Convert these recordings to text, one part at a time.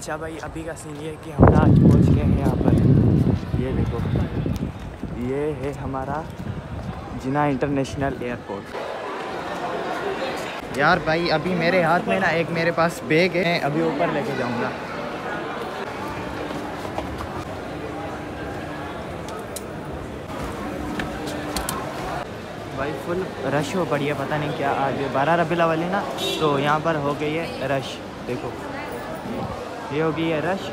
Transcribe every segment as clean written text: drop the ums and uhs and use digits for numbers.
अच्छा भाई, अभी का सीन ये है कि हम ना आज पहुँच गए हैं यहाँ पर। ये देखो, ये है हमारा जिना इंटरनेशनल एयरपोर्ट। यार भाई, अभी मेरे हाथ में ना एक मेरे पास बैग है, अभी ऊपर लेके जाऊँगा। भाई फुल रश हो पड़ी है, पता नहीं क्या, आज 12 रबीउल अव्वल है ना, तो यहाँ पर हो गई है रश। देखो ये हो गई है रश।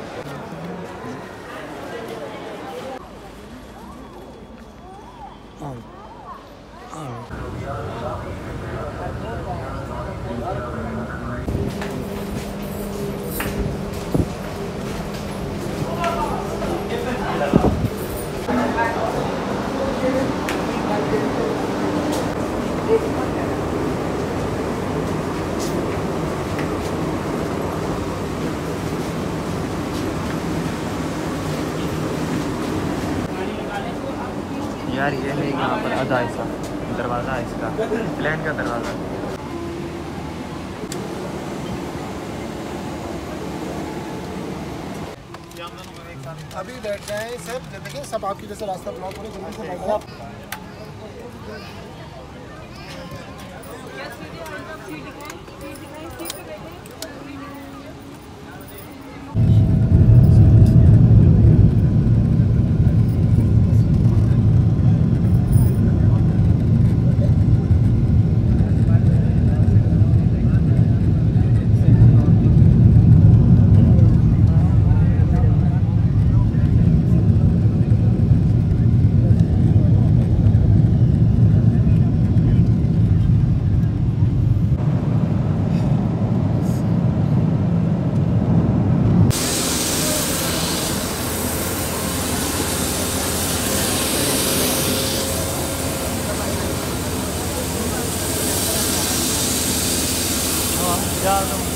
यार ये है यहाँ पर आधा ऐसा दरवाज़ा है इसका, प्लेन का दरवाज़ा। अभी बैठ गए सब, देखिए सब आपकी जैसे रास्ता ब्लॉक हो रहा है, जल्दी से बैठ जाओ। जा